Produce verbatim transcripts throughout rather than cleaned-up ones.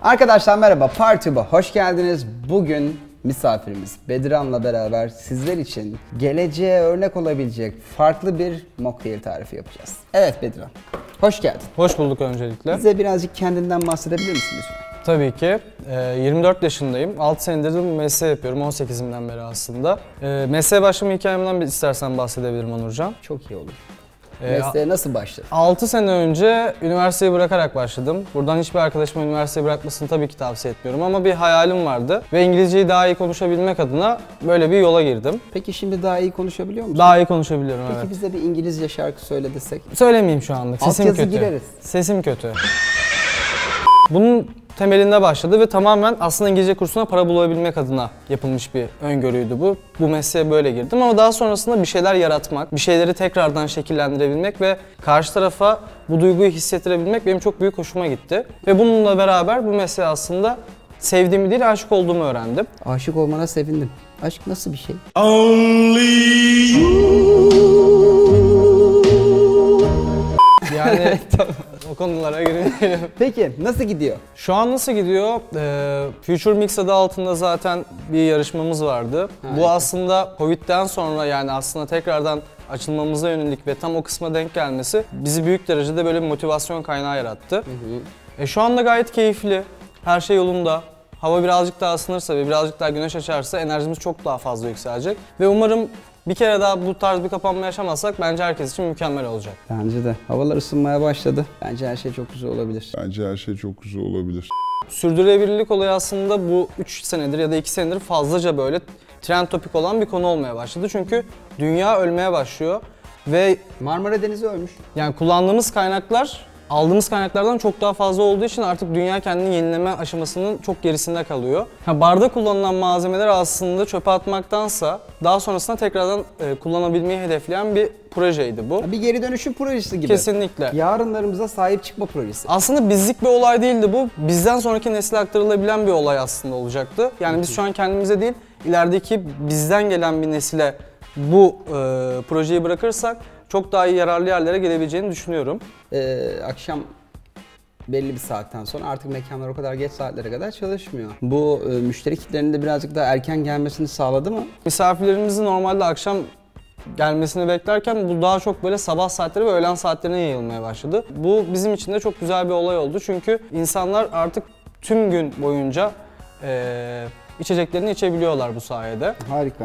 Arkadaşlar merhaba, Partube'a hoş geldiniz. Bugün misafirimiz Bediran'la beraber sizler için geleceğe örnek olabilecek farklı bir mocktail tarifi yapacağız. Evet Bediran, hoş geldin. Hoş bulduk öncelikle. Bize birazcık kendinden bahsedebilir misin lütfen? Tabii ki. yirmi dört yaşındayım. altı senedir bu mesleği yapıyorum. on sekizimden beri aslında. Mesleğe başlama hikayemden bir istersen bahsedebilirim Onurcan. Çok iyi olur. Mesleğe nasıl başladın? altı sene önce üniversiteyi bırakarak başladım. Buradan hiçbir arkadaşıma üniversiteyi bırakmasını tabii ki tavsiye etmiyorum ama bir hayalim vardı. Ve İngilizceyi daha iyi konuşabilmek adına böyle bir yola girdim. Peki şimdi daha iyi konuşabiliyor musun? Daha iyi konuşabiliyorum, Peki evet. Peki bize bir İngilizce şarkı söyle desek? Söylemeyeyim şu anlık. Sesim Altyazı kötü. gireriz. Sesim kötü. Bunun temelinde başladı ve tamamen aslında İngilizce kursuna para bulabilmek adına yapılmış bir öngörüydü bu. Bu mesleğe böyle girdim ama daha sonrasında bir şeyler yaratmak, bir şeyleri tekrardan şekillendirebilmek ve karşı tarafa bu duyguyu hissettirebilmek benim çok büyük hoşuma gitti. Ve bununla beraber bu mesleği aslında sevdiğimi değil, aşık olduğumu öğrendim. Aşık olmana sevindim. Aşk nasıl bir şey? Only you. Yani o konulara girmeyelim. Peki nasıl gidiyor? Şu an nasıl gidiyor? Ee, Future Mix adı altında zaten bir yarışmamız vardı. Harika. Bu aslında Covid'den sonra, yani aslında tekrardan açılmamıza yönelik ve tam o kısma denk gelmesi bizi büyük derecede böyle bir motivasyon kaynağı yarattı. Hı hı. E, şu anda gayet keyifli, her şey yolunda. Hava birazcık daha ısınırsa ve birazcık daha güneş açarsa enerjimiz çok daha fazla yükselecek. Ve umarım bir kere daha bu tarz bir kapanma yaşamazsak bence herkes için mükemmel olacak. Bence de. Havalar ısınmaya başladı. Bence her şey çok güzel olabilir. Bence her şey çok güzel olabilir. Sürdürülebilirlik olayı aslında bu üç senedir ya da iki senedir fazlaca böyle trend topik olan bir konu olmaya başladı. Çünkü dünya ölmeye başlıyor ve Marmara Denizi ölmüş. yani kullandığımız kaynaklar aldığımız kaynaklardan çok daha fazla olduğu için artık dünya kendini yenileme aşamasının çok gerisinde kalıyor. Ha, barda kullanılan malzemeler aslında çöpe atmaktansa daha sonrasında tekrardan e, kullanabilmeyi hedefleyen bir projeydi bu. Bir geri dönüşüm projesi gibi. Kesinlikle. Yarınlarımıza sahip çıkma projesi. Aslında bizlik bir olay değildi bu. Bizden sonraki nesile aktarılabilen bir olay aslında olacaktı. Yani biz şu an kendimize değil, ilerideki bizden gelen bir nesile bu e, projeyi bırakırsak çok daha iyi yararlı yerlere gelebileceğini düşünüyorum. Ee, akşam belli bir saatten sonra artık mekanlar o kadar geç saatlere kadar çalışmıyor. Bu e, müşteri kitlerinin de birazcık daha erken gelmesini sağladı mı? Misafirlerimizin normalde akşam gelmesini beklerken bu daha çok böyle sabah saatleri ve öğlen saatlerine yayılmaya başladı. Bu bizim için de çok güzel bir olay oldu çünkü insanlar artık tüm gün boyunca e, içeceklerini içebiliyorlar bu sayede. Harika.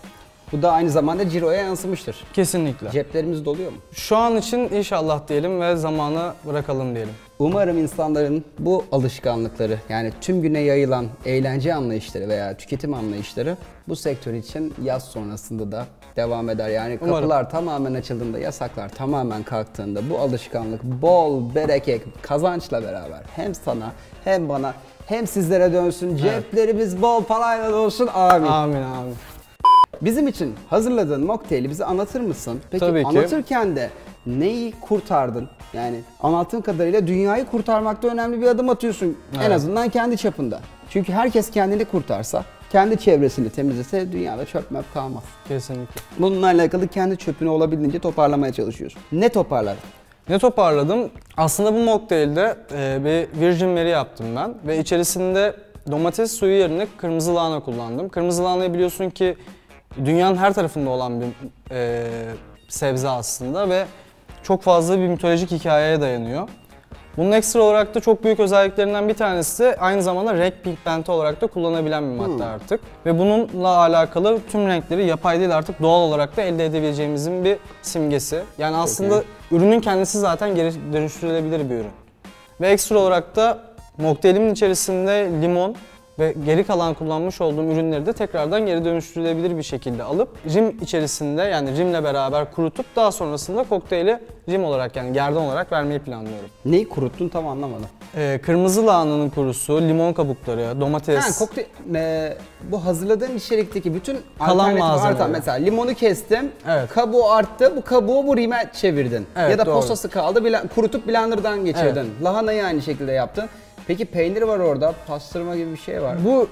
Bu da aynı zamanda ciroya yansımıştır. Kesinlikle. Ceplerimiz doluyor mu? Şu an için inşallah diyelim ve zamanı bırakalım diyelim. Umarım insanların bu alışkanlıkları, yani tüm güne yayılan eğlence anlayışları veya tüketim anlayışları bu sektör için yaz sonrasında da devam eder. Yani kapılar Umarım. Tamamen açıldığında, yasaklar tamamen kalktığında bu alışkanlık bol, bereket, kazançla beraber hem sana hem bana hem sizlere dönsün. Evet. Ceplerimiz bol parayla dolsun. Amin. Amin amin. Bizim için hazırladığın mocktaili bize anlatır mısın? Peki Tabii ki. Anlatırken de neyi kurtardın? Yani anlattığın kadarıyla dünyayı kurtarmakta önemli bir adım atıyorsun. Evet. En azından kendi çapında. Çünkü herkes kendini kurtarsa, kendi çevresini temizlese dünyada çöp möp kalmaz. Kesinlikle. Bununla alakalı kendi çöpünü olabildiğince toparlamaya çalışıyorsun. Ne toparladın? Ne toparladım? Aslında bu mocktail'de e, bir Virgin Mary yaptım ben ve içerisinde domates suyu yerine kırmızı lahana kullandım. Kırmızı lahanayı biliyorsun ki dünyanın her tarafında olan bir e, sebze aslında ve çok fazla bir mitolojik hikayeye dayanıyor. Bunun ekstra olarak da çok büyük özelliklerinden bir tanesi de aynı zamanda renk pigmenti olarak da kullanabilen bir madde hmm. artık. Ve bununla alakalı tüm renkleri yapay değil artık doğal olarak da elde edebileceğimizin bir simgesi. Yani aslında okay. ürünün kendisi zaten geri dönüştürülebilir bir ürün. Ve ekstra olarak da mocktailimin içerisinde limon ve geri kalan kullanmış olduğum ürünleri de tekrardan geri dönüştürülebilir bir şekilde alıp rim içerisinde, yani rimle beraber kurutup daha sonrasında kokteyli rim olarak, yani gerdan olarak vermeyi planlıyorum. Neyi kuruttun tam anlamadım. Ee, kırmızı lahananın kurusu, limon kabukları, domates. Ha, kokteyl, e, bu hazırladığın içerikteki bütün kalan malzemeler. Mesela limonu kestim, evet. Kabuğu arttı, bu kabuğu bu rime çevirdin. Evet, ya da doğru. posası kaldı, bilen, kurutup blenderdan geçirdin. Evet. Lahanayı aynı şekilde yaptın. Peki peynir var orada, pastırma gibi bir şey var. Bu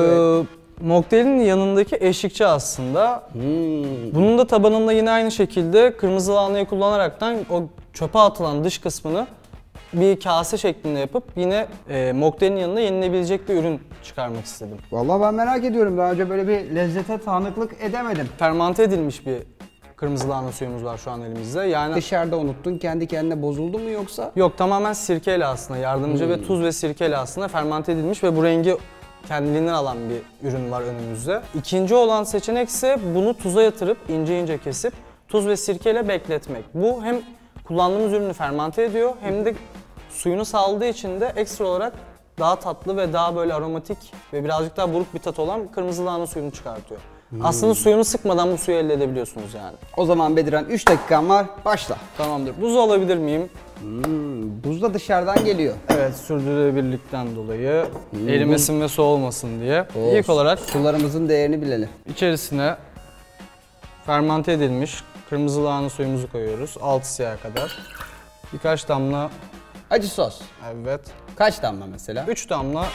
e, mocktailin yanındaki eşlikçi aslında. Hmm. Bunun da tabanında yine aynı şekilde kırmızı lahanayı kullanaraktan o çöpe atılan dış kısmını bir kase şeklinde yapıp yine e, mokteylin yanında yenilebilecek bir ürün çıkarmak istedim. Vallahi ben merak ediyorum. Daha önce böyle bir lezzete tanıklık edemedim. Fermante edilmiş bir kırmızı lahana suyumuz var şu an elimizde. Yani Dışarıda unuttun, kendi kendine bozuldu mu yoksa? yok, tamamen sirkeyle aslında, yardımcı ve tuz ve sirkeyle aslında fermante edilmiş ve bu rengi kendiliğinden alan bir ürün var önümüzde. İkinci olan seçenek ise bunu tuza yatırıp ince ince kesip tuz ve sirkeyle bekletmek. Bu hem kullandığımız ürünü fermante ediyor hem de suyunu saldığı için de ekstra olarak daha tatlı ve daha böyle aromatik ve birazcık daha buruk bir tat olan kırmızı lahana suyunu çıkartıyor. Hmm. Aslında suyunu sıkmadan bu suyu elde edebiliyorsunuz yani. O zaman Bediran üç dakikan var, başla. Tamamdır. Buz alabilir miyim? Hmm, buz da dışarıdan geliyor. Evet, sürdürülebilirlikten dolayı erimesin ve soğumasın diye. Olsun. İlk olarak Sularımızın değerini bilelim. içerisine fermante edilmiş kırmızı lahana suyumuzu koyuyoruz altı siyah kadar. Birkaç damla, Acı sos. evet, Kaç damla mesela? üç damla.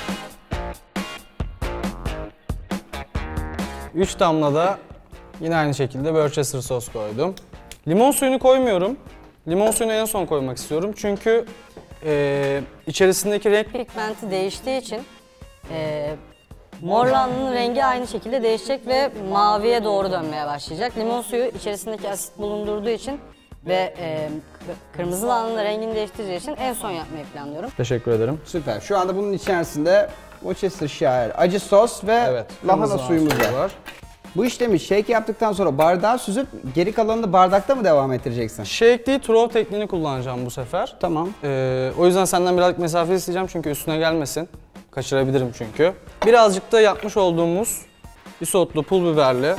üç damla da yine aynı şekilde Worcester sos koydum. Limon suyunu koymuyorum. Limon suyunu en son koymak istiyorum çünkü e, içerisindeki renk Pigmenti değiştiği için e, mor lahananın rengi aynı şekilde değişecek ve maviye doğru dönmeye başlayacak. Limon suyu içerisindeki asit bulundurduğu için ve e, kırmızı lahananın rengini değiştireceği için en son yapmayı planlıyorum. Teşekkür ederim. Süper. Şu anda bunun içerisinde Worcestershire acı sos ve Evet, lahana kırmızı suyumuz suyu var. Bu işlemi shake yaptıktan sonra bardağa süzüp geri kalanını bardakta mı devam ettireceksin? Shake değil, throw tekniğini kullanacağım bu sefer. Tamam. Ee, o yüzden senden birazcık mesafe isteyeceğim çünkü üstüne gelmesin. Kaçırabilirim çünkü. Birazcık da yapmış olduğumuz isotlu pul biberli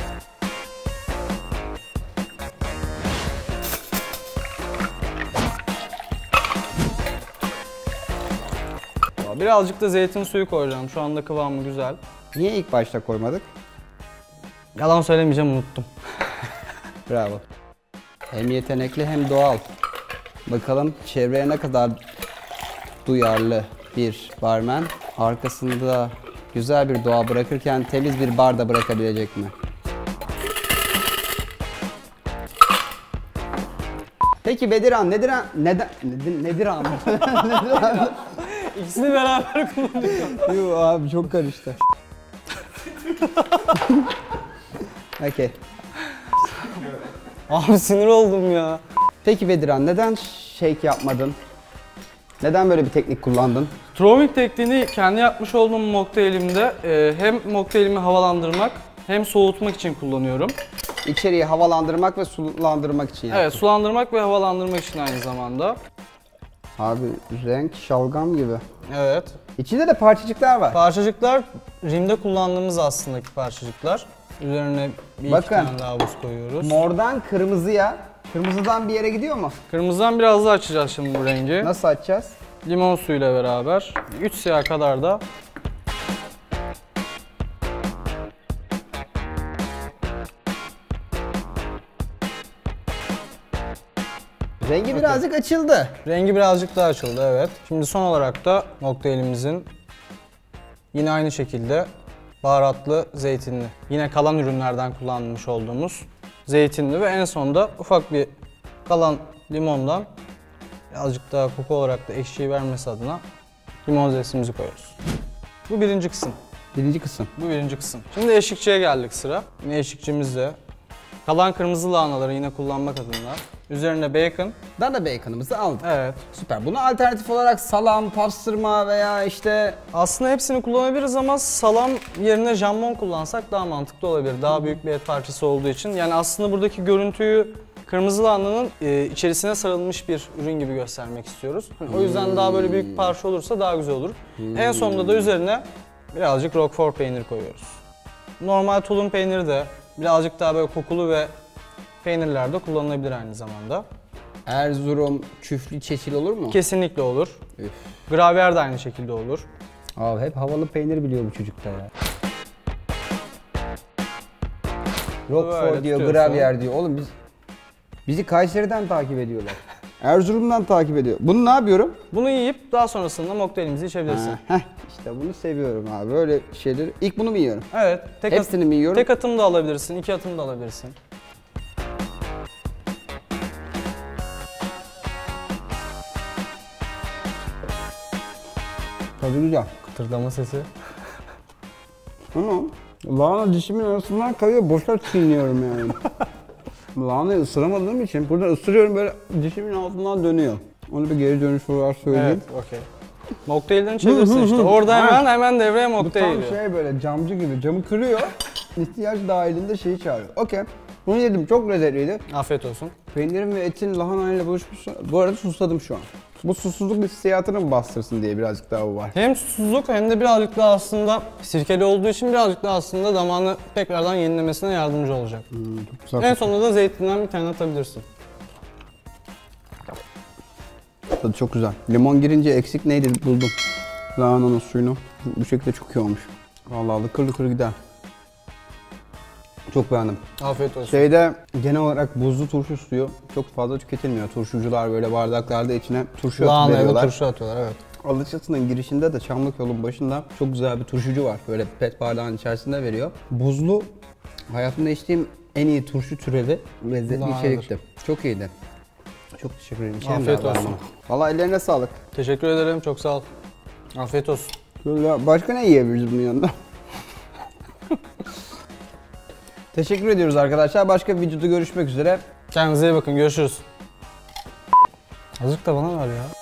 birazcık da zeytin suyu koyacağım. Şu anda kıvamı güzel. Niye ilk başta koymadık? Yalan söylemeyeceğim, unuttum. Bravo. Hem yetenekli hem doğal. Bakalım çevreye ne kadar duyarlı bir barmen. Arkasında güzel bir doğa bırakırken temiz bir bar da bırakabilecek mi? Peki Bediran, nedir an, neden, nedir, nedir an? İkisini beraber kullanıyorum. Yuh abi çok karıştı. Okey. Abi sinir oldum ya. Peki Bediran, neden shake yapmadın? Neden böyle bir teknik kullandın? Throwing tekniğini kendi yapmış olduğum mokteylimde e, hem mokteylimi havalandırmak hem soğutmak için kullanıyorum. İçeriği havalandırmak ve sulandırmak için yaptın. Evet, sulandırmak ve havalandırmak için aynı zamanda. Abi renk şalgam gibi. Evet. İçinde de parçacıklar var. Parçacıklar rimde kullandığımız aslında ki parçacıklar. Üzerine bir Bakın. iki tane daha buz koyuyoruz. Mordan kırmızıya, kırmızıdan bir yere gidiyor mu? Kırmızıdan biraz daha açacağız şimdi bu rengi. Nasıl açacağız? Limon suyuyla beraber üç siyah kadar da Rengi birazcık açıldı. rengi birazcık daha açıldı, evet. Şimdi son olarak da mokteylimizin yine aynı şekilde baharatlı zeytinli. Yine kalan ürünlerden kullanmış olduğumuz zeytinli ve en sonda ufak bir kalan limondan birazcık daha koku olarak da ekşiyi vermesi adına limon zestimizi koyuyoruz. Bu birinci kısım. Birinci kısım. Bu birinci kısım. Şimdi eşlikçiye geldik sıra. Yine eşlikçimizde kalan kırmızı lahanaları yine kullanmak adına üzerine bacon. Dana bacon'ımızı aldık. Evet. Süper. Buna alternatif olarak salam, pastırma veya işte Aslında hepsini kullanabiliriz ama salam yerine jambon kullansak daha mantıklı olabilir. Daha büyük bir et parçası olduğu için. Yani aslında buradaki görüntüyü kırmızı lahananın e, içerisine sarılmış bir ürün gibi göstermek istiyoruz. O yüzden daha böyle büyük bir parça olursa daha güzel olur. En sonunda da üzerine birazcık roquefort peynir koyuyoruz. Normal tulum peyniri de birazcık daha böyle kokulu ve peynirler de kullanılabilir aynı zamanda. Erzurum küflü çeçil olur mu? Kesinlikle olur. Üf. Gravyer de aynı şekilde olur. Abi hep havalı peynir biliyor bu çocukta ya. Roquefort Böyle diyor, tutuyorsun. gravyer diyor. Oğlum biz bizi Kayseri'den takip ediyorlar. Erzurum'dan takip ediyor. Bunu ne yapıyorum? Bunu yiyip daha sonrasında mokteylimizi içebilirsin. Ha, heh, işte bunu seviyorum abi. Böyle şeyleri. İlk bunu mu yiyorum? Evet. Tek Hepsini mi yiyorum? Tek atım da alabilirsin, iki atım da alabilirsin. Tadı güzel. Kıtırdama sesi. Ama lahana dişimin arasından kayıyor, boşa çiğniyorum yani. Lahanayı ısıramadığım için burada ısırıyorum, böyle dişimin altından dönüyor. Onu bir geri dönüş olarak söyleyeyim. Evet, okey. Mocktail'lerini çevirsin işte. Orada hemen hemen devreye Bu tam mocktail giriyor. şey böyle camcı gibi, camı kırıyor. İhtiyaç dahilinde şeyi çağırıyor. Okey. Bunu yedim, çok lezzetliydi. Afiyet olsun. Peynirin ve etin lahanayla buluşmuş. Bu arada susadım şu an. Bu susuzluk hissiyatını mı bastırsın diye birazcık daha bu var. Hem susuzluk hem de birazcık daha aslında sirkeli olduğu için birazcık daha aslında damağını tekrardan yenilemesine yardımcı olacak. Hmm, çok güzel. En sonunda da zeytinden bir tane atabilirsin. Tadı çok güzel. Limon girince eksik neydi buldum. Lahananın suyunu. Bu şekilde çok iyi olmuş. Vallahi lıkır lıkır gider. Çok beğendim. Afiyet olsun. Şeyde genel olarak buzlu turşu suyu çok fazla tüketilmiyor. Turşucular böyle bardaklarda içine turşu atıp Lahanaya da veriyorlar. turşu atıyorlar, evet. Alaçatı'nın girişinde de Çamlık yolun başında çok güzel bir turşucu var. Böyle pet bardağın içerisinde veriyor. Buzlu, hayatımda içtiğim en iyi turşu türevi, lezzetli Lahadır. içerikti. Çok iyiydi. Çok teşekkür ederim. İçerim Afiyet galiba olsun. ama. Vallahi ellerine sağlık. Teşekkür ederim, çok sağ ol. Afiyet olsun. Böyle başka ne yiyebiliriz bunun yanında? Teşekkür ediyoruz arkadaşlar. Başka bir videoda görüşmek üzere. Kendinize iyi bakın, görüşürüz. Azıcık da bana ver ya.